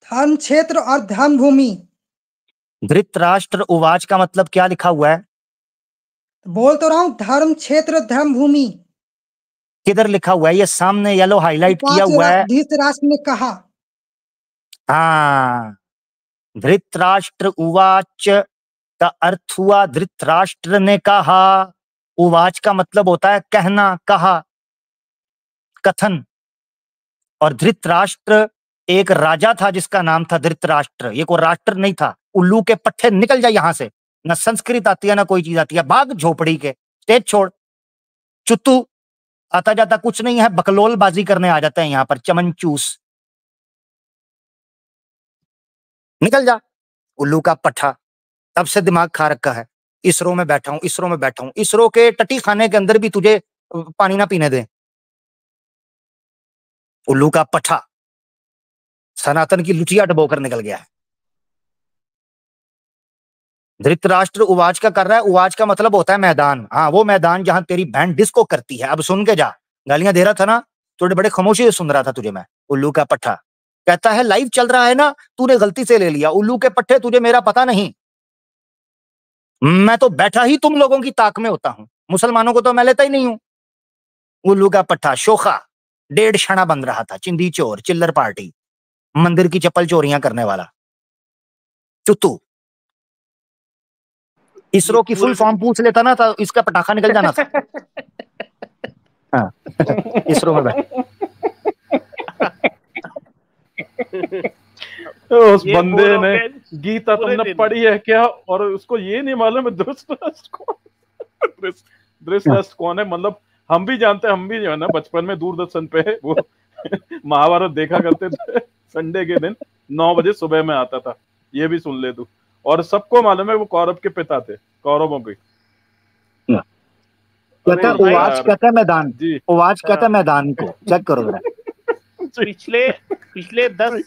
धर्म क्षेत्र और धर्म भूमि। धृतराष्ट्र उवाच का मतलब क्या लिखा हुआ है? बोल तो रहा हूं, धर्म क्षेत्र धर्म भूमि। किधर लिखा हुआ है? ये सामने येलो हाईलाइट किया हुआ है। धृतराष्ट्र ने कहा। हाँ, धृतराष्ट्र उवाच का अर्थ हुआ धृतराष्ट्र ने कहा। उवाच का मतलब होता है कहना, कहा, कथन। और धृतराष्ट्र एक राजा था जिसका नाम था धृतराष्ट्र। ये कोई राष्ट्र नहीं था। उल्लू के पट्टे निकल जाए यहां से। ना संस्कृत आती है ना कोई चीज आती है। भाग झोपड़ी के, स्टेज छोड़। चुत्तू आता जाता कुछ नहीं है, बकलोल बाजी करने आ जाते हैं यहाँ पर, चमनचूस। निकल जा उल्लू का पट्टा। तब से दिमाग खा रखा है। इसरो में बैठा हूं, इसरो में बैठा हूं। इसरो के टटी खाने के अंदर भी तुझे पानी ना पीने दे। उल्लू का पट्टा सनातन की लुटिया डबोकर निकल गया है। धृतराष्ट्र उवाच का कर रहा है। उवाच का मतलब होता है मैदान। हाँ, वो मैदान जहां तेरी बहन डिस्को करती है। अब सुन के जा, गालियां दे रहा था ना, थोड़े बड़े खामोशी से सुन रहा था तुझे मैं। उल्लू का पट्टा कहता है लाइव चल रहा है ना, तूने गलती से ले लिया। उल्लू के पट्टे, तुझे मेरा पता नहीं। मैं तो बैठा ही तुम लोगों की ताक में होता हूं। मुसलमानों को तो मैं लेता ही नहीं हूं। उल्लू का पट्टा शोखा 1.5 क्षणा बन रहा था। चिंदी चोर, चिल्लर पार्टी, मंदिर की चप्पल चोरियां करने वाला चुत्तू। इसरो की फुल फॉर्म पूछ लेता ना तो इसका पटाखा निकल जाना था। हाँ, इसरो में बैठ। उस बंदे ने गीता तुमने पढ़ी है क्या? और उसको ये नहीं मालूम है धृतराष्ट्र कौन है। मतलब हम भी जानते हैं। हम भी जो है ना बचपन में दूरदर्शन पे वो महाभारत देखा करते थे। संडे के दिन 9 बजे सुबह में आता था। ये भी सुन ले तू। और सबको मालूम है वो कौरव के पिता थे, कौरवों के। कहता मैदान, उवाच कहता मैदान को चेक करो जरा। पिछले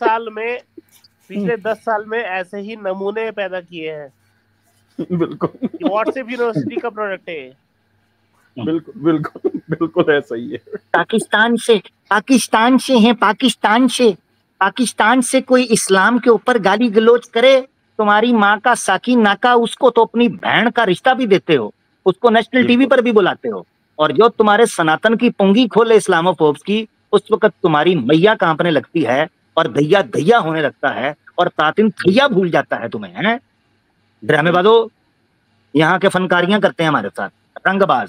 10 साल में ऐसे ही नमूने पैदा किए हैं। बिल्कुल व्हाट्सएप यूनिवर्सिटी का प्रोडक्ट है। बिल्कुल बिल्कुल बिल्कुल ऐसा ही है। पाकिस्तान से कोई इस्लाम के ऊपर गाली गलोच करे, तुम्हारी माँ का साकी नाका, उसको तो अपनी बहन का रिश्ता भी देते हो, उसको नेशनल टीवी पर भी बुलाते हो। और जो तुम्हारे सनातन की पुंगी खोले इस्लामोफोब्स की, उस वक्त तुम्हारी मैया कांपने लगती है और दैया दैया होने लगता है और तातिन थैया भूल जाता है तुम्हें, है? ड्रामेबाजो यहाँ के फनकारियां करते हैं हमारे साथ, रंगबाज।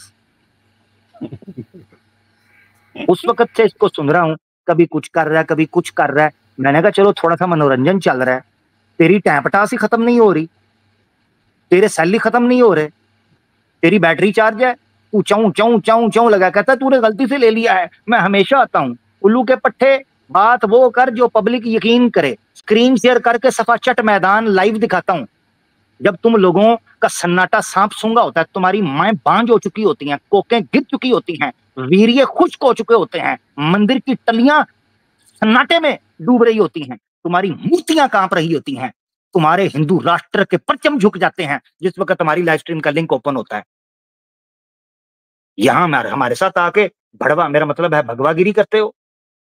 उस वक्त से इसको सुन रहा हूं, कभी कुछ कर रहा है, कभी कुछ कर रहा है। मैंने कहा चलो थोड़ा सा मनोरंजन चल रहा है। तेरी टैंपटास ही खत्म नहीं हो रही, तेरे सैली खत्म नहीं हो रहे, तेरी बैटरी चार्ज है, तू चाऊ चाऊ चाऊ चाऊ लगा। कहता तूने गलती से ले लिया है, मैं हमेशा आता हूं। उल्लू के पट्टे, बात वो कर जो पब्लिक यकीन करे। स्क्रीन शेयर करके सफा चट मैदान लाइव दिखाता हूं। जब तुम लोगों का सन्नाटा सांप सूंगा होता है, तुम्हारी माएं बांझ हो चुकी होती हैं, कोकें गिर चुकी होती हैं, वीर्य खुश्क हो चुके होते हैं, मंदिर की टलियां सन्नाटे में डूब रही होती हैं, तुम्हारी मूर्तियां कांप रही होती हैं, तुम्हारे हिंदू राष्ट्र के परचम झुक जाते हैं जिस वक्त हमारी लाइव स्ट्रीम का लिंक ओपन होता है। यहां हमारे साथ आके भड़वा, मेरा मतलब है भगवागिरी करते हो।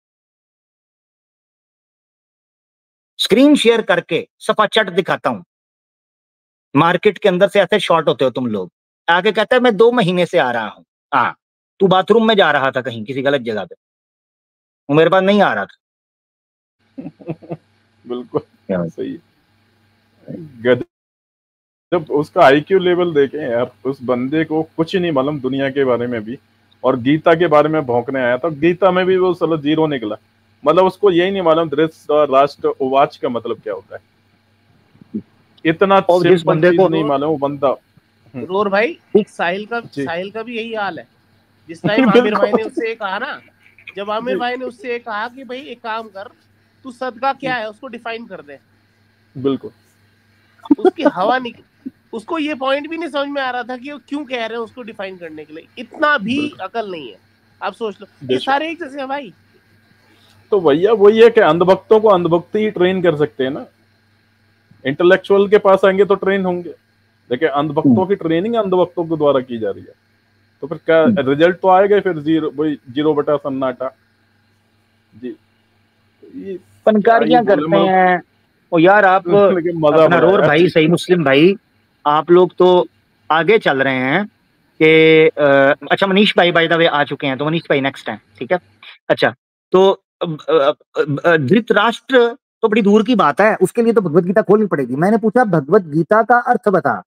स्क्रीन शेयर करके सफा चट दिखाता हूं। मार्केट के अंदर से ऐसे शॉर्ट होते हो तुम लोग। आके कहता है मैं 2 महीने से आ रहा हूं। हाँ, तू बाथरूम में जा रहा था कहीं, किसी गलत जगह पे, वो मेरे पास नहीं आ रहा था। बिल्कुल सही है। जब उसका आईक्यू लेवल देखें यार, उस बंदे को कुछ नहीं मालूम दुनिया के बारे में भी, और गीता के बारे में भौंकने आया था। गीता में भी वो साला 0 निकला। मतलब उसको यही नहीं मालूम धृतराष्ट्र उवाच का मतलब क्या होता है। इतना सिंपल चीज नहीं मालूम वो बंदा। और भाई साहिल का भी यही हाल है। जिस टाइम आमिर भाई ने उससे कहा ना, जब आमिर भाई ने उससे कहा कि भाई एक काम कर, तू सदका क्या है उसको डिफाइन कर दे। बिल्कुल उसकी हवा निकली। उसको ये पॉइंट भी नहीं समझ में आ रहा था कि वो क्यों कह रहे हैं उसको डिफाइन करने के लिए। इतना भी अकल नहीं है। आप सोच लो, ये सारे एक जैसे हैं भाई। तो भैया वही है कि अंधभक्तों को अंधभक्ति ही ट्रेन कर सकते हैं ना। इंटेलेक्चुअल के पास आएंगे तो ट्रेन होंगे, लेकिन अंधभक्तों की ट्रेनिंग अंधभक्तों के द्वारा की जा रही है। तो फिर क्या रिजल्ट तो आएगा फिर 0 बटा सन्नाटा जी। फनकारियां करते हैं, और यार आप लेकिन मजा अपना बड़ा रोर यार। भाई, सही मुस्लिम भाई, आप लोग तो आगे चल रहे हैं कि अच्छा मनीष भाई बाय द वे आ चुके हैं, तो मनीष भाई नेक्स्ट है, ठीक है। अच्छा तो धृतराष्ट्र तो बड़ी दूर की बात है, उसके लिए तो भगवत गीता खोलनी पड़ेगी। मैंने पूछा भगवत गीता का अर्थ बता,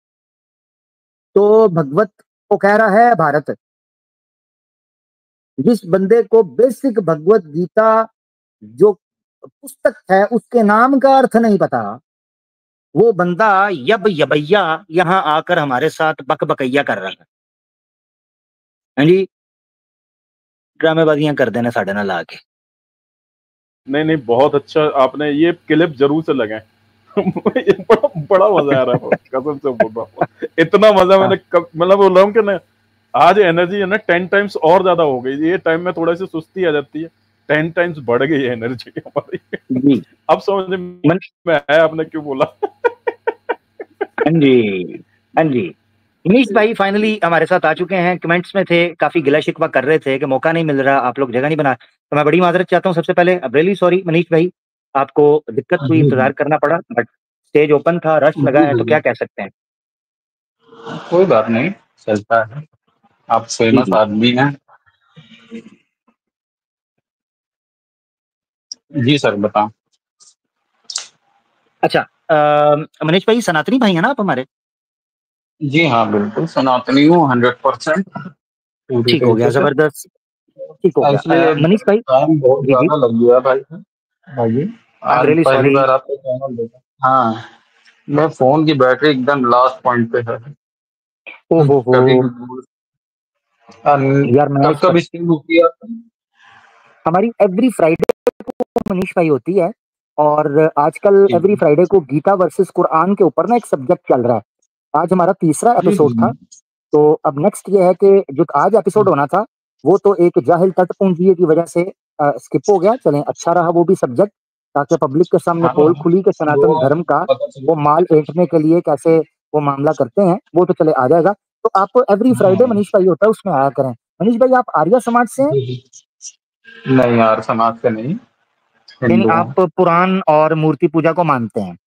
तो भगवत को कह रहा है भारत। जिस बंदे को बेसिक भगवत गीता जो पुस्तक है उसके नाम का अर्थ नहीं पता, वो बंदा यब यबैया यहां आकर हमारे साथ बक बकैया कर रहा है। हाँ जी, ड्रामेबाजियां कर देना साढ़े नाल आके। नहीं नहीं, बहुत अच्छा आपने ये क्लिप जरूर से लगाए। ये बड़ा मजा आ रहा है, कसम से बोल रहा हूँ। इतना मजा मैंने मतलब बोल रहा हूँ कि ना, आज एनर्जी है ना 10 टाइम्स और ज्यादा हो गई। ये टाइम में थोड़ा सी सुस्ती आ जाती है, 10 टाइम्स बढ़ गई है एनर्जी हमारी। अब समझ में आया आपने क्यों बोला। हाँ जी, हाँ जी। मनीष भाई फाइनली हमारे साथ आ चुके हैं। कमेंट्स में थे, काफी गिला शिकवा कर रहे थे कि मौका नहीं मिल रहा, आप लोग जगह नहीं बना। तो मैं बड़ी माजरत चाहता हूँ सबसे पहले, अब रियली सॉरी मनीष भाई, आपको दिक्कत हुई, इंतजार करना पड़ा, बट स्टेज ओपन था, रश लगा है, तो क्या कह सकते हैं। कोई बात नहीं, चलता है, आप फेमस आदमी हैं। जी सर बताओ। अच्छा मनीष भाई सनातनी भाई है ना आप हमारे? जी हाँ बिल्कुल सनातनी हूँ 100%। ठीक हो गया, जबरदस्त, ठीक हो गया। इसलिए मनीष भाई टाइम बहुत जी जी, ज्यादा लग गया भाई। भाई आई एम आज रियली पहली सॉरी। बार आपका चैनल देखा। हाँ, मैं फोन की बैटरी एकदम लास्ट पॉइंट पे है। ओ हो कभी भी भूल- यार मैं कब कब स्ट्रीम बुक किया? हमारी एवरी फ्राइडे को मनीष भाई होती है, और आजकल एवरी फ्राइडे को गीता वर्सेस कुरान के ऊपर ना एक सब्जेक्ट चल रहा है। आज हमारा तीसरा एपिसोड था, तो अब नेक्स्ट ये है कि जो आज एपिसोड होना था वो तो एक जाहिल तटपुंजी की वजह से स्किप हो गया। चलें, अच्छा रहा वो भी सब्जेक्ट, ताकि पब्लिक के सामने पोल खुली कि सनातन धर्म का वो माल ऐंठने के लिए कैसे वो मामला करते हैं, वो तो चले आ जाएगा। तो आप एवरी फ्राइडे मनीष भाई होता है उसमें आया करें। मनीष भाई आप आर्य समाज से हैं? नहीं यार, समाज से नहीं, यानी हिंदू हूँ। आप पुराण और मूर्ति पूजा को मानते हैं?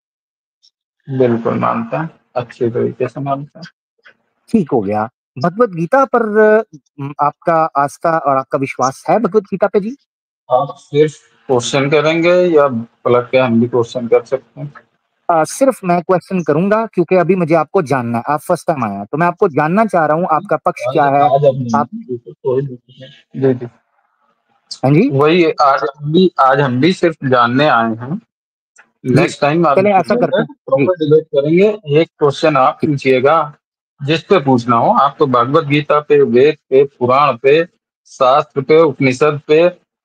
बिल्कुल मानता है, अच्छे तरीके से मानता है। ठीक हो गया। भगवत गीता पर आपका आस्था और आपका विश्वास है भगवत गीता पे जी? आप सिर्फ क्वेश्चन करेंगे या पलट के हम भी क्वेश्चन कर सकते हैं? सिर्फ मैं क्वेश्चन करूंगा, क्योंकि अभी मुझे आपको जानना है, आप फर्स्ट टाइम आए हैं, तो मैं आपको जानना चाह रहा हूँ आपका पक्ष क्या है। आज अब नहीं, आप कोई दिक्कत नहीं। जी हाँ जी, वही आज हम भी सिर्फ जानने आए हैं। नेक्स्ट टाइम आप चलें ऐसा करते हैं जी। प्रॉपर डिबेट करेंगे। एक क्वेश्चन आप पूछिएगा जिस पे पूछना हो, आपको भगवत गीता पे, वेद पे, पुराण पे, शास्त्र पे, उपनिषद पे,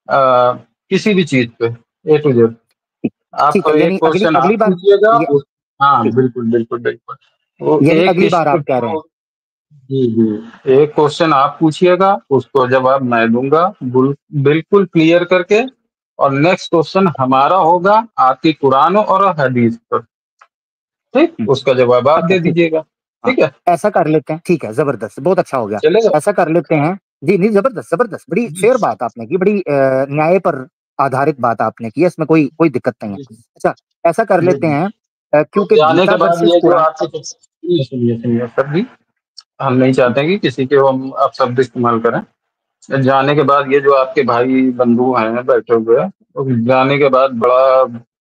किसी भी चीज पे, A to Z। ठीक आप है, एक यानी अगली क्वेश्चन अगली आप बार पूछिएगा हाँ ठीक, बिल्कुल बिल्कुल बिल्कुल। वो यानी एक अगली बार इस आप कह रहे हैं। जी जी, एक क्वेश्चन आप पूछिएगा, उसको जवाब मैं दूंगा बिल्कुल क्लियर करके। और नेक्स्ट क्वेश्चन हमारा होगा आपकी कुरान और हदीस पर, ठीक, उसका जवाब आप दे ठीक, दीजिएगा। हाँ ठीक है, ऐसा कर लेते हैं, ठीक है, जबरदस्त, बहुत अच्छा हो गया। चलेगा। ऐसा कर लेते हैं जी। नहीं, जबरदस्त जबरदस्त, बड़ी फेयर बात आपने की, बड़ी न्याय पर आधारित बात आपने की, इसमें कोई कोई दिक्कत नहीं है। अच्छा ऐसा कर लेते हैं, तो क्योंकि जाने गीता के बाद वर्सेस ये जो कुरान। आपके सुनिए सुनिए सर जी, हम नहीं चाहते कि किसी के हम आप शब्द इस्तेमाल करें। जाने के बाद ये जो आपके भाई बंधु हैं बैठे हुए, तो जाने के बाद बड़ा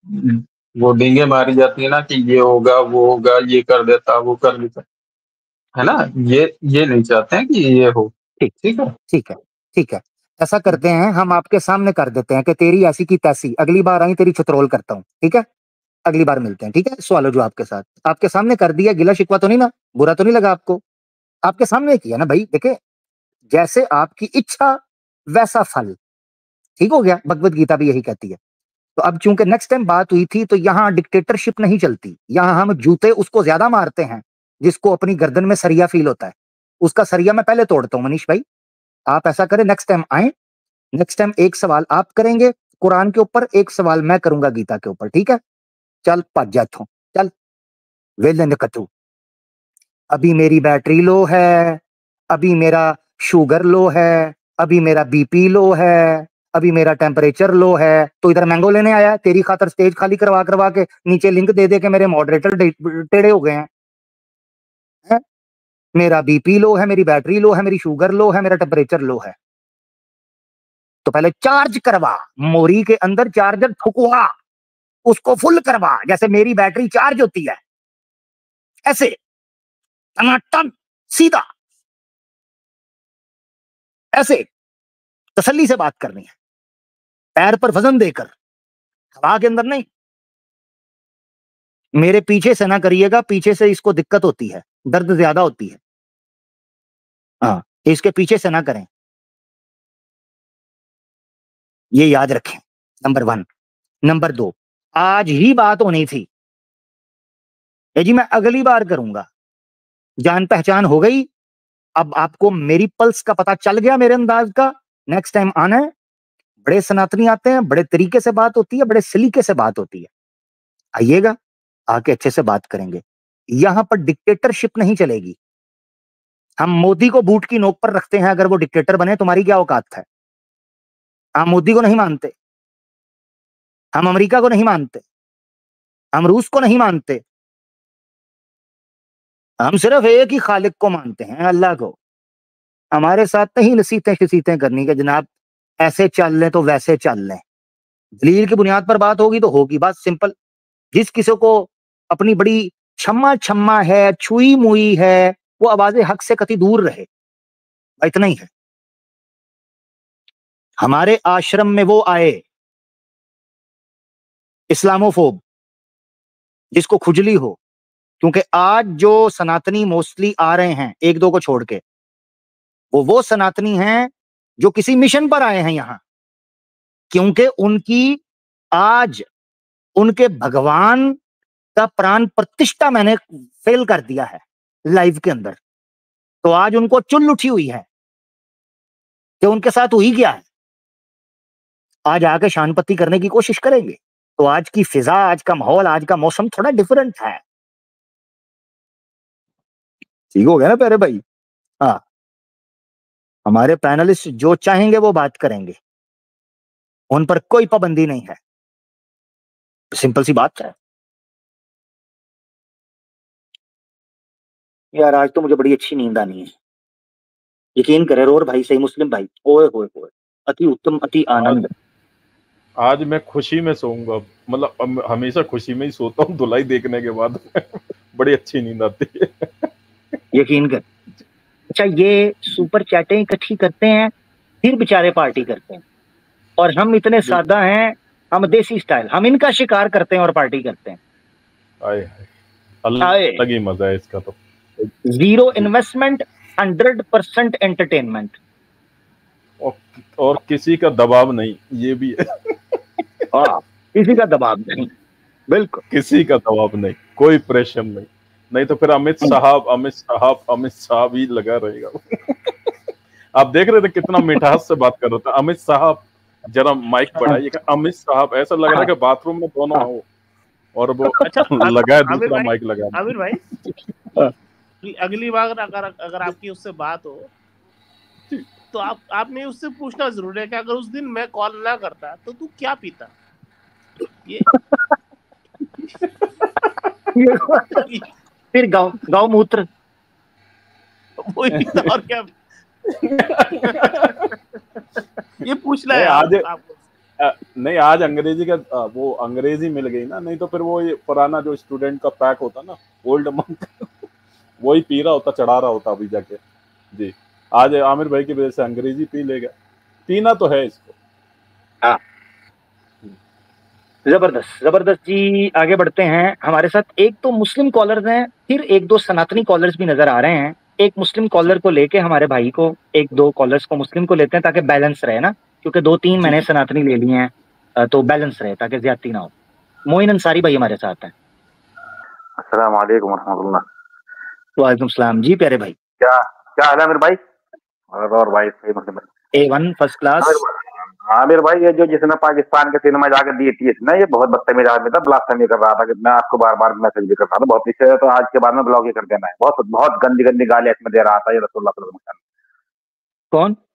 वो डींगे मारी जाती है ना कि ये होगा वो होगा, ये कर देता वो कर देता, है ना। ये नहीं चाहते हैं कि ये हो। ठीक, ठीक है, ठीक है, ठीक है। ऐसा करते हैं, हम आपके सामने कर देते हैं कि तेरी ऐसी की तैसी, अगली बार आई तेरी छतरोल करता हूँ, ठीक है। अगली बार मिलते हैं, ठीक है। सवाल जो आपके साथ आपके सामने कर दिया, गिला शिकवा तो नहीं ना, बुरा तो नहीं लगा आपको? आपके सामने किया ना भाई, देखे, जैसे आपकी इच्छा वैसा फल, ठीक हो गया। भगवत गीता भी यही कहती है। तो अब चूंकि नेक्स्ट टाइम बात हुई थी, तो यहां डिक्टेटरशिप नहीं चलती, यहां हम जूते उसको ज्यादा मारते हैं जिसको अपनी गर्दन में सरिया फील होता है। उसका सरिया मैं पहले तोड़ता हूं। मनीष भाई आप ऐसा करें, नेक्स्ट टाइम आए, नेक्स्ट टाइम एक सवाल आप करेंगे कुरान के ऊपर, एक सवाल मैं करूंगा गीता के ऊपर, ठीक है। चल भज जा इत्थों, चल वेले निकतू। अभी मेरी बैटरी लो है, अभी मेरा शुगर लो है, अभी मेरा बीपी लो है, अभी मेरा टेम्परेचर लो है, तो इधर मैंगो लेने आया, तेरी खातर स्टेज खाली करवा करवा के नीचे लिंक दे दे के मेरे मॉडरेटर टेढ़े हो गए हैं? मेरा बीपी लो है, मेरी बैटरी लो है, मेरी शुगर लो है, मेरा टेम्परेचर लो है। तो पहले चार्ज करवा, मोरी के अंदर चार्जर ठुकवा, उसको फुल करवा, जैसे मेरी बैटरी चार्ज होती है ऐसे टनाटन सीधा, ऐसे तसल्ली से बात करनी है, पैर पर वजन देकर, हवा के अंदर नहीं। मेरे पीछे से ना करिएगा, पीछे से इसको दिक्कत होती है, दर्द ज्यादा होती है। हाँ, इसके पीछे से ना करें, ये याद रखें, नंबर 1। नंबर 2, आज ही बात होनी थी, जी मैं अगली बार करूंगा, जान पहचान हो गई, अब आपको मेरी पल्स का पता चल गया, मेरे अंदाज का। नेक्स्ट टाइम आना है, बड़े सनातनी आते हैं, बड़े तरीके से बात होती है, बड़े सलीके से बात होती है, आइएगा, आके अच्छे से बात करेंगे। यहां पर डिक्टेटरशिप नहीं चलेगी। हम मोदी को बूट की नोक पर रखते हैं, अगर वो डिक्टेटर बने तुम्हारी क्या औकात है? हम मोदी को नहीं मानते, हम अमेरिका को नहीं मानते, हम रूस को नहीं मानते, हम सिर्फ एक ही खालिक को मानते हैं, अल्लाह को। हमारे साथ नहीं नसीहतें शसीतें करनी के जनाब ऐसे चल लें तो वैसे चल लें। दलील की बुनियाद पर बात होगी तो होगी, बात सिंपल। जिस किसी को अपनी बड़ी छम्मा छम्मा है, छुई मुई है, वो आवाज़े हक से कति दूर रहे, इतना ही है। हमारे आश्रम में वो आए इस्लामोफोब जिसको खुजली हो, क्योंकि आज जो सनातनी मोस्टली आ रहे हैं, एक दो को छोड़ के, वो सनातनी हैं जो किसी मिशन पर आए हैं यहां, क्योंकि उनकी आज उनके भगवान का प्राण प्रतिष्ठा मैंने फेल कर दिया है लाइव के अंदर। तो आज उनको चुल उठी हुई है कि उनके साथ हुई क्या है। आज आके शानपत्ती करने की कोशिश करेंगे। तो आज की फिजा, आज का माहौल, आज का मौसम थोड़ा डिफरेंट है। ठीक हो गया ना प्यारे भाई? हाँ, हमारे पैनलिस्ट जो चाहेंगे वो बात करेंगे, उन पर कोई पाबंदी नहीं है, सिंपल सी बात है। यार आज तो मुझे बड़ी अच्छी नींद आनी है, यकीन करे रोर भाई, सही मुस्लिम भाई, ओए होए होए, अति उत्तम, अति आनंद। आज मैं खुशी में सोऊंगा, मतलब हमेशा खुशी में ही सोता हूँ धुलाई देखने के बाद। बड़ी अच्छी नींद आती है, यकीन कर। अच्छा, ये सुपर चैटें इकट्ठी करते हैं, फिर बेचारे पार्टी करते हैं, और हम इतने सादा हैं, हम देसी स्टाइल, हम इनका शिकार करते हैं और पार्टी करते हैं। अलग ही मजा है इसका। तो 0 इन्वेस्टमेंट, 100% एंटरटेनमेंट, और किसी का दबाव नहीं, ये भी है। किसी का दबाव नहीं, बिल्कुल किसी का दबाव नहीं, कोई प्रेशर नहीं। नहीं तो फिर अमित साहब ही लगा रहेगा। आप देख रहे थे कितना मिठास से बात कर रहा था, अमित साहब जरा माइक बढ़ाइए, अमित साहब, ऐसा लग रहा है कि बाथरूम में दोनों हो, और वो अच्छा लगा है दूसरा माइक लगा। आमिर भाई, अगली बार अगर आपकी उससे बात हो तो आपने उससे पूछना जरूर है कि अगर उस दिन मैं कॉल ना करता तो तू क्या पीता। ये फिर गाँव मूत्र वही पीता और क्या। ये पूछना है आज आपको। नहीं, आज अंग्रेजी का वो अंग्रेजी मिल गई ना, नहीं तो फिर वो ये पुराना जो स्टूडेंट का पैक होता ना, ओल्ड मंक, वही पी रहा होता, चढ़ा रहा होता अभी जाके। जी, आज आमिर भाई की वजह से अंग्रेजी पी लेगा, पीना तो है इसको। हाँ, जबरदस्त जी। आगे बढ़ते हैं, हमारे साथ एक तो मुस्लिम कॉलर्स हैं, फिर एक दो सनातनी कॉलर्स भी नजर आ रहे हैं। एक मुस्लिम कॉलर को लेके हमारे भाई को, एक दो कॉलर्स को मुस्लिम को लेते हैं ताकि बैलेंस रहे ना, क्योंकि 2-3 मैंने सनातनी ले लिए हैं, तो बैलेंस रहे ताकि ज्यादती ना हो। मोइन अंसारी भाई हमारे साथ हैं। अस्सलाम वालेकुम रहमतुल्लाह। वालेकुम सलाम जी प्यारे भाई, क्या क्या हाल है आमिर भाई? और भाई सही मतलब A1 फर्स्ट क्लास। आमिर भाई, ये जो जिसने पाकिस्तान के सिनेमा जाकर दी थी इसने, ये बहुत बदतमीज आदमी था, ब्लास्फेमी कर रहा था कि मैं आपको बार बार मैसेज भी करता था, बहुत पीछे, तो आज के बाद में ब्लॉक ही कर देना है। बहुत बहुत गंदी गंदी गालियां इसमें दे रहा था ये रसूलुल्लाह सल्लल्लाहु अलैहि वसल्लम। कौन?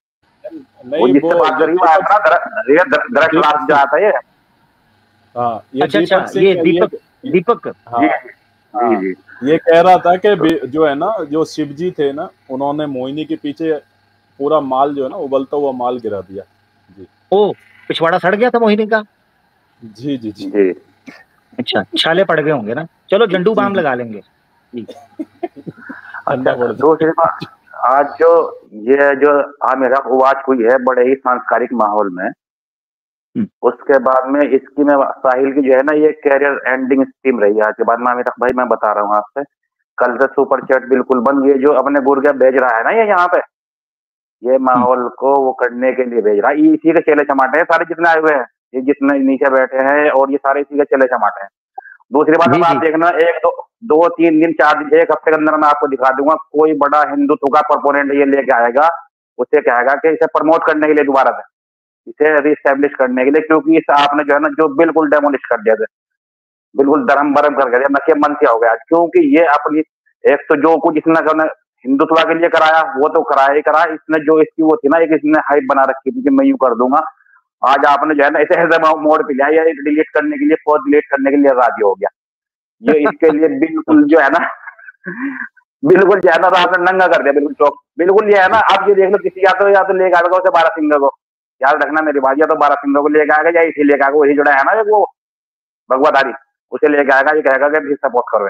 नहीं वो जिससे बात करी वो आया था दरअसल जो आता है ये। हाँ, ये अच्छा दीपक अच्छा, सिंह ये है, दीपक हाँ, जी जी ये कह रहा था कि जो है ना, जो शिव जी थे ना, उन्होंने मोहिनी के पीछे पूरा माल जो है ना, उबलता हुआ माल गिरा दिया। जी ओ, पिछवाड़ा सड़ गया था मोहिनी का। जी जी जी जी। अच्छा, छाले पड़ गए होंगे ना। चलो झंडू जी बाम जी लगा लेंगे जी। ठंडा पड़ जाए। दूसरी बात, आज जो ये जो आमिर उवाच हुई है बड़े ही सांस्कारिक माहौल में, उसके बाद में इसकी में साहिल की जो है ना ये कैरियर एंडिंग स्कीम रही है। आज के बाद में आमिर भाई मैं बता रहा हूँ आपसे, कल से सुपर चैट बिल्कुल बंद। ये जो अपने गुर्गे भेज रहा है ना ये यहाँ पे, ये माहौल को वो करने के लिए भेज रहा है। ये इसी के चेले चमाटे हैं सारे जितने आए हुए हैं, ये जितने नीचे बैठे हैं, और ये सारे इसी के चेले चमाटे हैं। दूसरी बात अब आप देखना, एक दो 3 दिन 4 दिन 1 हफ्ते के अंदर मैं आपको दिखा दूंगा कोई बड़ा हिंदुत्व का प्रोपोनेंट ये लेके आएगा, उसे कहेगा कि इसे प्रमोट करने के लिए दोबारा से, इसे रिस्टैब्लिश करने के लिए, क्योंकि इस आपने जो है ना जो बिल्कुल डेमोलिश कर दिया, बिल्कुल धर्म भरम कर दिया, नशे मन से हो गया। क्योंकि ये अपनी एक तो जो कुछ इसने हिंदुत्व के लिए कराया वो तो कराया ही करा, इसने जो इसकी वो थी ना एक इसने हाइप बना रखी थी कि मैं यूं कर दूंगा। आज आपने जो है ना ऐसे ऐसे मोड पे लिया, ये डिलीट करने के लिए, पोस्ट डिलीट करने के लिए राजी हो गया। ये इसके लिए बिल्कुल जो है ना बिल्कुल जो है ना आपने नंगा कर दिया, बिल्कुल चौक, बिल्कुल ये है ना। आप ये देख लो, किसी या तो लेके आएगा उसे 12 सिंह को, याद रखना मेरी बात, या तो 12 सिंह को लेके आएगा या इसी लेके आएगा, वही जुड़ा है ना वो भगवाधारी, उसे लेके आएगा, ये कहेगा कि सपोर्ट करो।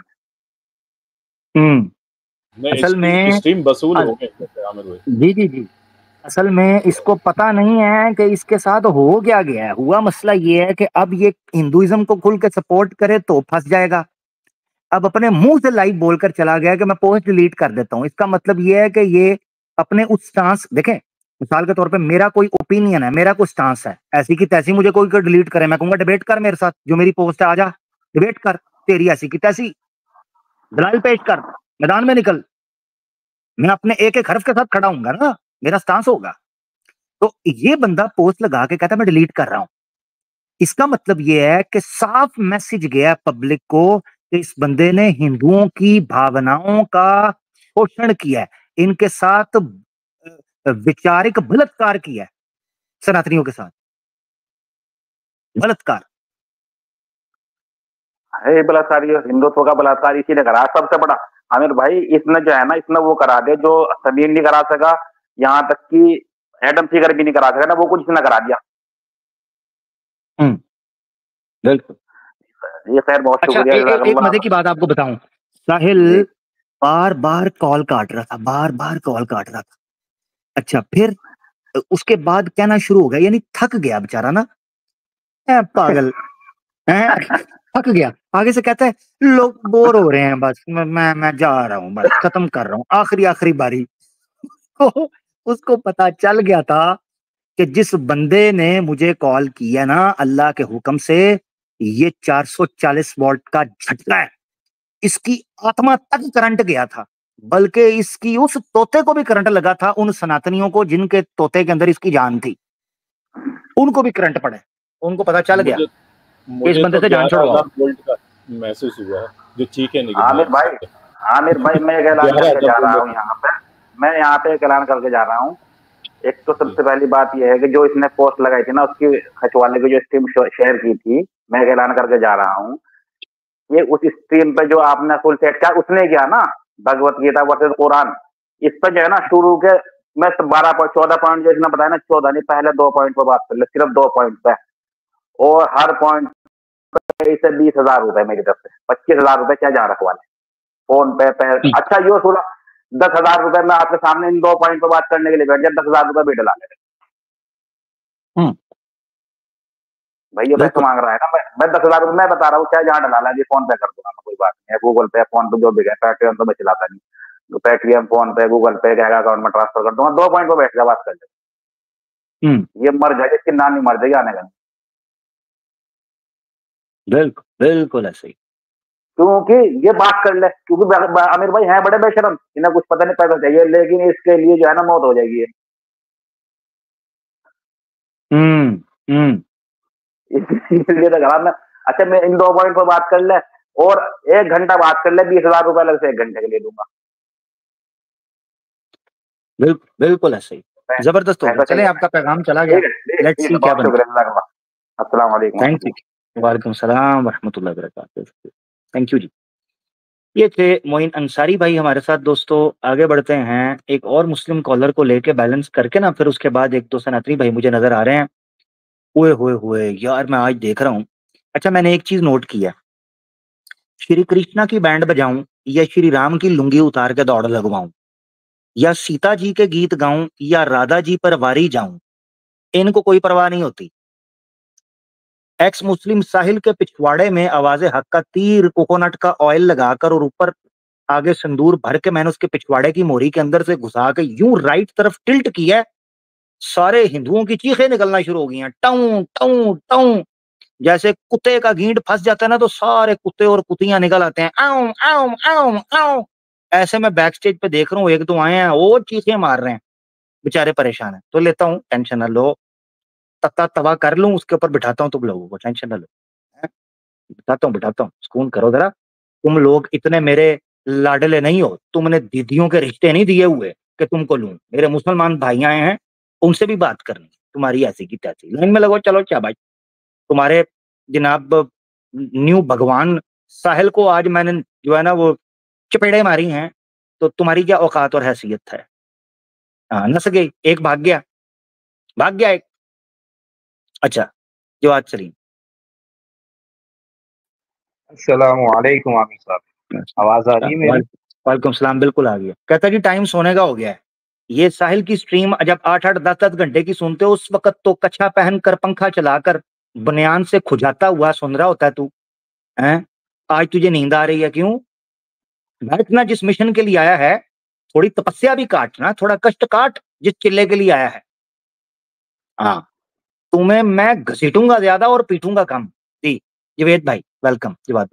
असल में स्ट्रीम वसूल हो गए आमिर भाई। जी जी जी, असल में इसको पता नहीं है कि इसके साथ हो क्या गया है। हुआ मसला ये है कि अब ये हिंदुइज्म को खुल के सपोर्ट करे तो फंस जाएगा। अब अपने मुंह से लाइव बोलकर चला गया कि मैं पोस्ट डिलीट कर देता हूं। इसका मतलब ये है कि ये अपने उस स्टांस, देखें मिसाल के तौर पे मेरा कोई ओपिनियन है, मेरा कोई स्टांस है, ऐसी की तैसी मुझे कोई डिलीट करे, मैं कहूंगा डिबेट कर मेरे साथ, जो मेरी पोस्ट है आजा डिबेट कर, तेरी ऐसी की तैसी दलाल पेश कर, मैदान में निकल, मैं अपने एक एक हर्फ के साथ खड़ा हूंगा ना, मेरा स्टांस होगा। तो ये बंदा पोस्ट लगा के कहता मैं डिलीट कर रहा हूं, इसका मतलब ये है कि साफ मैसेज गया पब्लिक को कि इस बंदे ने हिंदुओं की भावनाओं का शोषण किया है, इनके साथ वैचारिक बलात्कार किया है, सनातनियों के साथ बलात्कार है। बलात्कार, हिंदुत्व का बलात्कार इसी ने करा सबसे बड़ा आमिर भाई। इसने जो है ना इसने वो करा दिया जो समीर नहीं करा सका, यहाँ तक कि एडम सीगर भी नहीं करा सका ना, वो कुछ इसने करा दिया। बिल्कुल। ये खैर बहुत अच्छा, शुक्रिया। एक मजे की बात आपको बताऊं, साहिल बार बार कॉल काट रहा था, बार बार कॉल काट रहा था। अच्छा, फिर उसके बाद कहना शुरू हो गया, यानी थक गया बेचारा ना, पागल थक गया। आगे से कहता है लोग बोर हो रहे हैं, बस मैं जा रहा हूं, बस खत्म कर रहा हूं, आखिरी बारी। तो उसको पता चल गया था कि जिस बंदे ने मुझे कॉल किया ना, अल्लाह के हुक्म से ये 440 वोल्ट का झटका है, इसकी आत्मा तक करंट गया था, बल्कि इसकी उस तोते को भी करंट लगा था, उन सनातनियों को जिनके तोते के अंदर इसकी जान थी, उनको भी करंट पड़े, उनको पता चल गया इस बंदे से जान छुड़वाओ। वोल्ट का मैसेज हुआ है जो चीखें निकली। आमिर भाई मैं ऐलान करके जा रहा हूँ यहाँ पे, मैं यहाँ पे एक ऐलान करके जा रहा हूँ। एक तो सबसे पहली बात यह है कि जो इसने पोस्ट लगाई थी ना, उसकी खचवाले की जो स्ट्रीम शेयर की थी, मैं एक ऐलान करके जा रहा हूँ, ये उस स्ट्रीम पे जो आपने फुल सेट किया उसने किया ना, भगवत गीता वर्सेस कुरान, इस पे जो है ना शुरू के मैं 14 पॉइंट जो इसने बताया ना, 14 नहीं पहले 2 पॉइंट पे बात कर ले, सिर्फ 2 पॉइंट पे, और हर पॉइंट पे इसे 20,000 रुपए मेरी तरफ से, 25,000 रुपए क्या जा रखवा ले फोन पे। अच्छा यो 10,000 रुपए मैं आपके सामने इन 2 पॉइंट पे बात करने के लिए बैठ जाए, 10,000 रुपए भी डला ले भाई, ये पैसा मांग रहा है ना, मैं 10,000 रुपए मैं बता रहा हूँ, क्या जहाँ डला ला, फोन पे कर दूंगा मैं, कोई बात नहीं है, गूगल पे फोन पे जो भी है, पेटीएम तो मैं चलाता नहीं, तो पेटीएम फोन पे गूगल पे कहेगा अकाउंट में ट्रांसफर कर दूंगा, 2 पॉइंट पे बैठ जा बात कर ले। ये मर जाए, इसकी नानी मर जाएगी आने का। बिल्कुल ऐसे ही, क्योंकि ये बात कर ले, क्योंकि आमिर भाई है बड़े बेशरम, इन्हें कुछ पता नहीं पैसा चाहिए, लेकिन इसके लिए जो है ना मौत हो जाएगी। इसलिए तो खराब में। अच्छा, मैं इन 2 पॉइंट पर बात कर ले और 1 घंटा बात कर ले, 20,000 रुपए अलग से 1 घंटे के लिए दूंगा। बिल्कुल ऐसे ही। जबरदस्त हो गया। चले, आपका पैगाम चला गया, लेट्स सी क्या बनता है। अस्सलाम वालेकुम। Thank you. वालेकुम सलाम व रहमतुल्लाहि व बरकातहू। थैंक यू जी। ये थे मोइन अंसारी भाई हमारे साथ। दोस्तों आगे बढ़ते हैं, एक और मुस्लिम कॉलर को लेके बैलेंस करके ना, फिर उसके बाद एक दो सनातनी भाई मुझे नजर आ रहे हैं। ओए होए होए यार, मैं आज देख रहा हूँ। अच्छा, मैंने एक चीज नोट किया, श्री कृष्णा की बैंड बजाऊं या श्री राम की लुंगी उतार के दौड़ लगवाऊं, या सीता जी के गीत गाऊं या राधा जी पर वारी जाऊं, इनको कोई परवाह नहीं होती। एक्स मुस्लिम साहिल के पिछवाड़े में आवाज़े हक का तीर कोकोनट का ऑयल लगाकर और ऊपर आगे संदूर भर के मैंने उसके पिछवाड़े की मोरी के अंदर से घुसा के यूं राइट तरफ टिल्ट किया, सारे हिंदुओं की चीखें निकलना शुरू हो गई हैं, टाऊ टाऊ टाऊ। जैसे कुत्ते का गींड फंस जाता है ना, तो सारे कुत्ते और कुतियां निकल आते हैं, आऊ आऊ आऊ आऊ। ऐसे मैं बैक स्टेज पे देख रहा हूँ, एक दो आए हैं और चीखें मार रहे हैं, बेचारे परेशान है। तो लेता हूँ, टेंशन ना लो, तत्ता तवा कर लूं, उसके ऊपर बिठाता हूँ तुम लोगों को, टेंशन ना लो। बिठाता हूँ, सुकून करो जरा। तुम लोग इतने मेरे लाडले नहीं हो, तुमने दीदियों के रिश्ते नहीं दिए हुए कि तुमको लूं। मेरे मुसलमान भाई आए हैं, उनसे भी बात करनी, तुम्हारी ऐसी की तैसी। लाइन में लगो, चलो क्या भाई। तुम्हारे जनाब न्यू भगवान साहिल को आज मैंने जो है ना वो चपेड़े मारी हैं, तो तुम्हारी क्या औकात और हैसियत है। हाँ, नस गई, एक भाग गया एक। अच्छा, जो आज चली। अस्सलाम वालेकुम आमिर साहब, आवाज आ रही है मेरी? वालेकुम सलाम, बिल्कुल आ गया। कहता कि टाइम सोने का हो गया है। ये साहिल की स्ट्रीम जब 8-8 10-10 घंटे की सुनते हो, उस वक्त तो कच्छा पहनकर पंखा चलाकर बनियान से खुजाता हुआ सुन रहा होता है तू, हैं? आज तुझे नींद आ रही है, क्यों? बैठना जिस मिशन के लिए आया है, थोड़ी तपस्या भी काटना, थोड़ा कष्ट काट जिस चिल्ले के लिए आया है। हाँ, तुम्हें मैं घसीटूंगा ज्यादा और पीटूंगा कम। जी जवेद भाई, वेलकम। जवाब।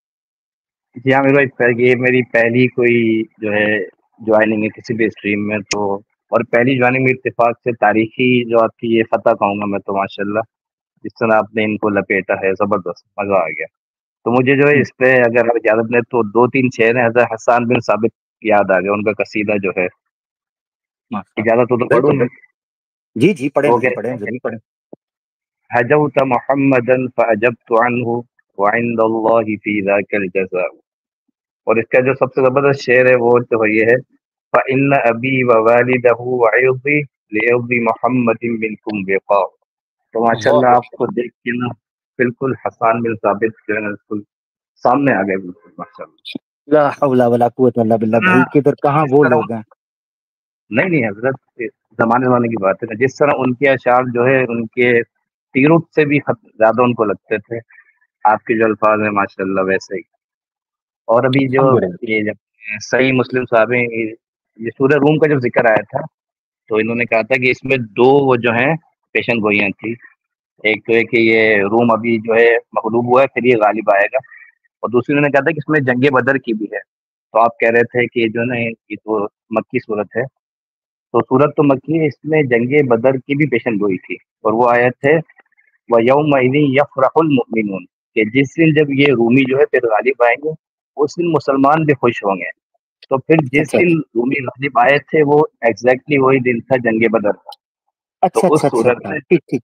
जी हाँ मेरे भाई, ये मेरी पहली कोई जो है ज्वाइनिंग है किसी भी स्ट्रीम में, तो और पहली ज्वाइनिंग में इत्तेफाक से तारीखी जो आपकी ये फतह कहूँगा मैं तो, माशाल्लाह जिस तरह आपने इनको लपेटा है, ज़बरदस्त, मज़ा आ गया। तो मुझे जो है इस पे अगर आप इजाज़त दें तो 2-3 शेर हैं, हज़रत हसन बिन साबित याद आ गया, उनका कसीदा जो है, इजाज़त हो तो पढ़ूँ मैं? जी जी, पढ़ें वो पढ़ें, कहते जरूर पढ़ें। हजौत मुहम्मदन फअजबतु अन्हु व इंदल्लाहि फी ज़ाकल जज़ा। और इसका जो सबसे ज़बरदस्त शेर है वो तो ये है, फ़इन्न अबी व वालिदहु व इर्दी लिइर्दी मुहम्मदिन मिनकुम बिक़ा। तो माशाल्लाह आपको देख के ना बिल्कुल हसन बिन साबित जो है बिल्कुल सामने आ गए, बिल्कुल माशाल्लाह। ला हौला वला कुव्वता इल्ला बिल्लाह। भाई किधर कहाँ वो लोग हैं? नहीं हजरत, ज़माने की बात है ना, जिस तरह उनके अशार जो है उनके तीरों से भी ज़्यादा उनको लगते थे, आपके जो अल्फाज हैं माशाल्लाह वैसे ही। और अभी जो ये जब सही मुस्लिम साहब हैं, ये सूरह रूम का जब जिक्र आया था, तो इन्होंने कहा था कि इसमें 2 वो जो हैं पेशन गोइयाँ थी। एक तो है कि ये रूम अभी जो है मगलूब हुआ है, फिर ये गालिब आएगा, और दूसरी उन्होंने कहा था कि इसमें जंग बदर की भी है। तो आप कह रहे थे कि जो है ये तो मक्की सूरत है, तो सूरत तो मक्की है, इसमें जंग बदर की भी पेशन गोई थी। और वो आयत है व यौमइज़िन यफ़रहुल मुमिनून, कि जिस दिन जब ये रूमी जो है फिर गालिब आएंगे, उस दिन मुसलमान भी खुश होंगे। तो फिर जिस दिन रूमी गालिब आए थे वो एग्जैक्टली वही दिन था जंग बदर का। तो उस सूरत में ठीक।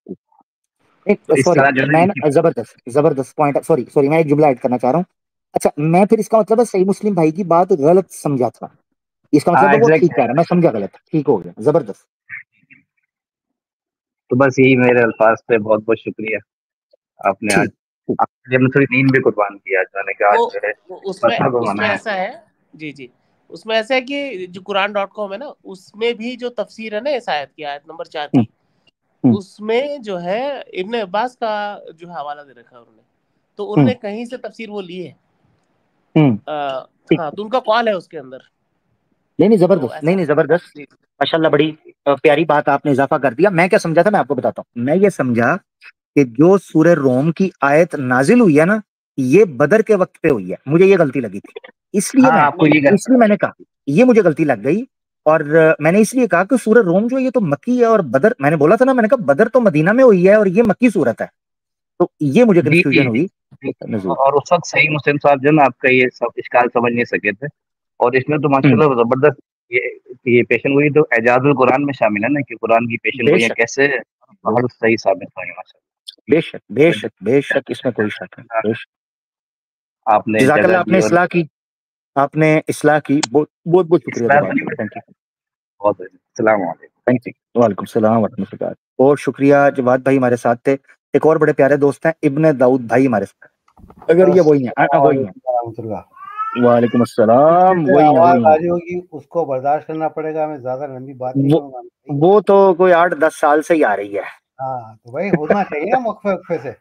सॉरी, मैं जबरदस्त पॉइंट, सॉरी मैं एक जुमला ऐड करना चाह रहा हूँ। अच्छा, मैं फिर इसका मतलब है सही मुस्लिम भाई की बात गलत समझा था, इसका मतलब है वो ठीक कह रहा है, मैं समझा गलत, ठीक हो गया, जबरदस्त। तो बस यही मेरे अल्फाज पे बहुत बहुत शुक्रिया, आपने आज हमने थोड़ी नींद भी कुर्बान की आज, मैंने कहा आज जो है उसमें ऐसा है जी, उसमें ऐसा है कि जो कुरान.com है ना, उसमें भी जो तफसीर है ना इस आयत की, आयत नंबर 4 की, उसमें जो है इब्न अब्बास का जो हवाला दे रखा है उन्होंने, तो उन्होंने कहीं से तफसीर वो ली है। हाँ, तो उनका कॉल है उसके अंदर। नहीं जबरदस्त, नहीं जबरदस्त, माशाल्लाह, बड़ी प्यारी बात आपने इजाफा कर दिया। मैं क्या समझा था, मैं आपको बताता हूँ। मैं ये समझा कि जो सूरह रोम की आयत नाजिल हुई है ना, ये बदर के वक्त पे हुई है, मुझे ये गलती लगी थी, इसलिए मैंने कहा ये मुझे गलती लग गई। और मैंने इसलिए कहा कि सूरह रोम जो ये तो मक्की है, और बदर मैंने बोला था ना, मैंने कहा बदर तो मदीना में हुई है और ये मक्की सूरत है, तो ये मुझे कंफ्यूजन हुई। और उस वक्त सही मुस्लिम साहब जो ना आपका ये सब इश्काल समझ नहीं सके थे, और इसमें तो माशाल्लाह जबरदस्त ये पेशन गोई तो एजाजुल कुरान में शामिल है ना, कि कुरान की पेशन गोइयां बेशक कैसे बहुत सही साबित हुई माशाल्लाह। बेशक बेशक बेशक, इसमें कोई शक नहीं। बेशक, आपने जज़ाकल्लाह, जगह दी और आपने इस्लाह की, बहुत बहुत बहुत शुक्रिया इस्लाह जवाब। बनी। थैंक यू, बहुत अस्सलाम वालेकुम। Thank you. वालेकुम सलाम वरहमतुल्लाह। बहुत शुक्रिया, जवाद भाई हमारे साथ थे। एक और बड़े प्यारे दोस्त हैं, इब्ने दाऊद भाई हमारे साथ, अगर ये वही हैं, वही हैं। वालेकुम अस्सलाम, वही हैं आवाज वही आ हैं। रही होगी, उसको बर्दाश्त करना पड़ेगा। मैं ज्यादा लंबी बात नहीं करूंगा। वो तो कोई 8-10 साल से ही आ रही है। हाँ, तो भाई होना चाहिए ना वक्फे वक्फे से।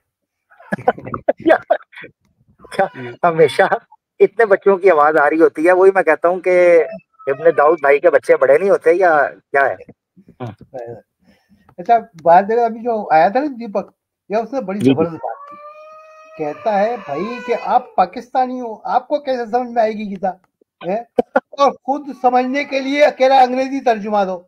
हमेशा इतने बच्चों की आवाज आ रही होती है, वही मैं कहता हूँ कि इब्ने दाऊद भाई के बच्चे बड़े नहीं होते या क्या है। अच्छा, बात देखो, अभी जो आया था ना दीपक, या उसने बड़ी जी जबरदस्त बात की। कहता है भाई कि आप पाकिस्तानी हो, आपको कैसे समझ में आएगी गीता है, और खुद समझने के लिए अकेला अंग्रेजी तर्जुमा दो।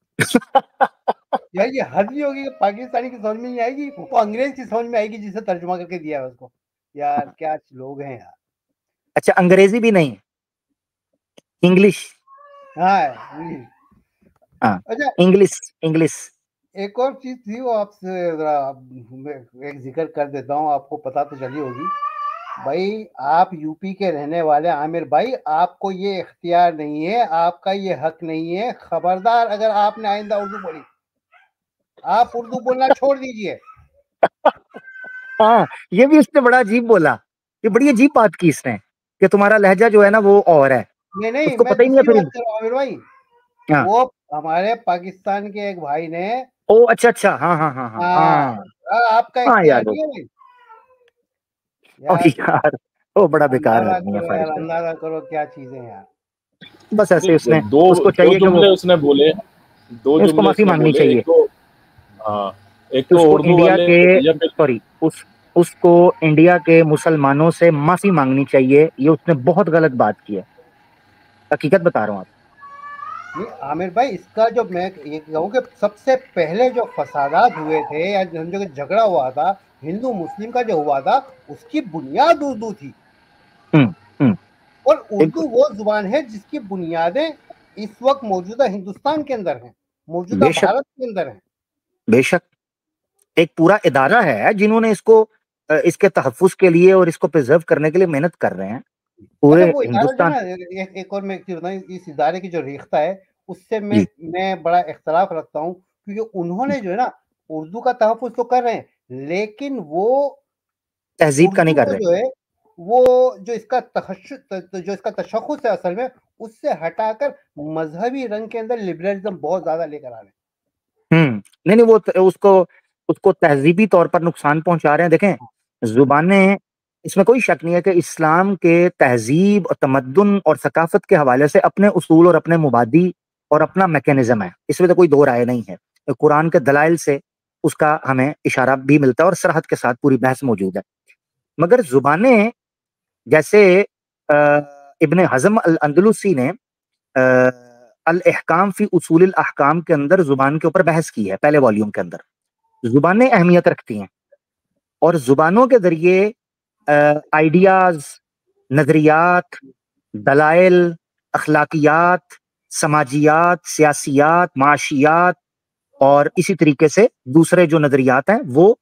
यार ये हद नहीं होगी कि पाकिस्तानी की समझ में नहीं आएगी, वो अंग्रेज की समझ में आएगी जिसे तर्जुमा करके दिया है उसको। यार क्या लोग हैं यार। अच्छा, अंग्रेजी भी नहीं, इंग्लिश। हाँ, हाँ, अच्छा, इंग्लिश इंग्लिश। एक और चीज थी, वो आपसे जरा एक जिक्र कर देता हूँ, आपको पता तो चली होगी। भाई आप यूपी के रहने वाले आमिर भाई, आपको ये इख्तियार नहीं है, आपका ये हक नहीं है। खबरदार अगर आपने आइंदा उर्दू बोली, आप उर्दू बोलना छोड़ दीजिए। हाँ, ये भी उसने बड़ा अजीब बोला, ये बड़ी अजीब बात की इसने, कि तुम्हारा लहजा जो है ना वो और है। नहीं, उसको मैं पता ही नहीं है दूसरी फिर। बात कर रहा हूँ आमिर भाई। हाँ। वो हमारे पाकिस्तान के एक भाई ने, ओ अच्छा अच्छा, हाँ हाँ हाँ हाँ हाँ आपका हाँ इख्तियार यार, नहीं है भाई। यार वो बड़ा बेकार अंदाजा आदमी है करो यार, फारिग। अंदाजा करो क्या चीजें यार। बस ऐसे उसने, दो उसको दो चाहिए कि जुमले वो, उसने बोले, दो उसको जुमले माफी उसने मांगनी बोले। चाहिए। एक तो हाँ, एक तो उसको उर्दू इंडिया वाले के, या फिर सॉरी, उसको इंडिया के मुसलमानों से माफी मांगनी चाहिए। ये उसने बहुत गलत बात की है, हकीकत बता रहा हूँ। नहीं आमिर भाई, इसका जो मैं ये कहूँ कि सबसे पहले जो फसादात हुए थे या जो झगड़ा हुआ था हिंदू मुस्लिम का जो हुआ था, उसकी बुनियाद उर्दू थी। और उर्दू वो जुबान है जिसकी बुनियादें इस वक्त मौजूदा हिंदुस्तान के अंदर हैं, मौजूदा भारत के अंदर हैं। बेशक, एक पूरा इदारा है जिन्होंने इसको, इसके तहफ़्फ़ुज़ के लिए और इसको प्रिजर्व करने के लिए मेहनत कर रहे हैं पूरे अच्छा, वो इदारा जो हिंदुस्तान। ना, एक और मैं एक चीज बताऊं, इस इदारे की जो रेख्ता है उससे मैं बड़ा इख्तलाफ रखता हूँ, क्योंकि उन्होंने जो है ना उर्दू का तहफ़्फ़ुज़ तो कर रहे हैं, लेकिन वो तहजीब का नहीं उर्दू कर को रहे। जो है, वो जो इसका तशख़्ख़ुस है असल में, उससे हटाकर मजहबी रंग के अंदर लिबरलिज्म बहुत ज्यादा लेकर आ रहे हैं। नहीं वो उसको तहजीबी तौर पर नुकसान पहुंचा रहे हैं। देखें, जुबानें, इसमें कोई शक नहीं है कि इस्लाम के तहजीब और तमद्दुन और सकाफत के हवाले से अपने उसूल और अपने मुबादी और अपना मैकेनिज्म है, इसमें तो कोई दो राय नहीं है। कुरान के दलाइल से उसका हमें इशारा भी मिलता है और सरहद के साथ पूरी बहस मौजूद है। मगर जुबानें, जैसे इब्ने हज़म अल अंदलुसी ने अल अहकाम फी उसूल अल अहकाम के अंदर जुबान के ऊपर बहस की है, पहले वॉल्यूम के अंदर। जुबानें अहमियत रखती हैं और जुबानों के जरिए आइडियाज, नजरियात, दलाइल, अखलाकियात, समाजियात, सियासियात, माशियात और इसी तरीके से दूसरे जो नजरियात हैं वो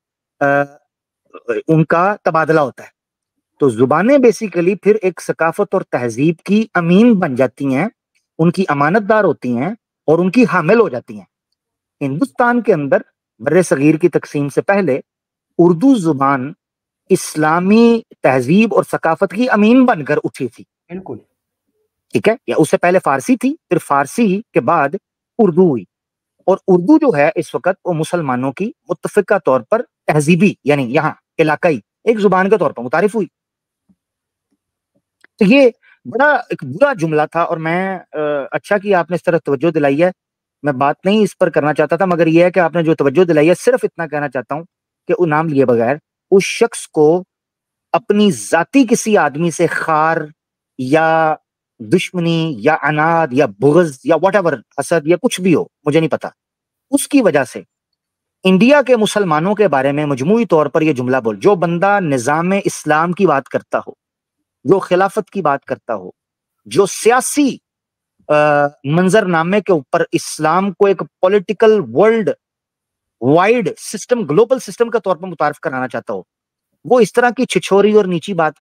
उनका तबादला होता है। तो जुबानें बेसिकली फिर एक सकाफत और तहजीब की अमीन बन जाती हैं, उनकी अमानतदार होती हैं और उनकी हामिल हो जाती हैं। हिंदुस्तान के अंदर बर्रे सगीर की तकसीम से पहले उर्दू जुबान इस्लामी तहजीब और सकाफत की अमीन बनकर उठी थी। बिल्कुल ठीक है, या उससे पहले फारसी थी, फिर फारसी के बाद उर्दू हुई। और उर्दू जो है इस वक्त वो मुसलमानों की मुत्तफिका तौर पर तहजीबी, यानी यहाँ इलाकाई एक जुबान के तौर पर मुतारिफ हुई। तो ये बड़ा एक बुरा जुमला था और मैं अच्छा कि आपने इस तरह तवज्जो दिलाई है। मैं बात नहीं इस पर करना चाहता था, मगर यह है कि आपने जो तवज्जो दिलाई है, सिर्फ इतना कहना चाहता हूं कि वो नाम लिए बगैर उस शख्स को अपनी जाती किसी आदमी से खार या दुश्मनी या अनाद या बुग़्ज़ या व्हाटएवर, हसद या कुछ भी हो, मुझे नहीं पता, उसकी वजह से इंडिया के मुसलमानों के बारे में मजमूई तौर पर यह जुमला बोल, जो बंदा निज़ाम इस्लाम की बात करता हो, जो खिलाफत की बात करता हो, जो सियासी मंजरनामे के ऊपर इस्लाम को एक political world wide system, global system के तौर पर मुतारिफ कराना चाहता हो, वो इस तरह की छिछोरी और नीची बात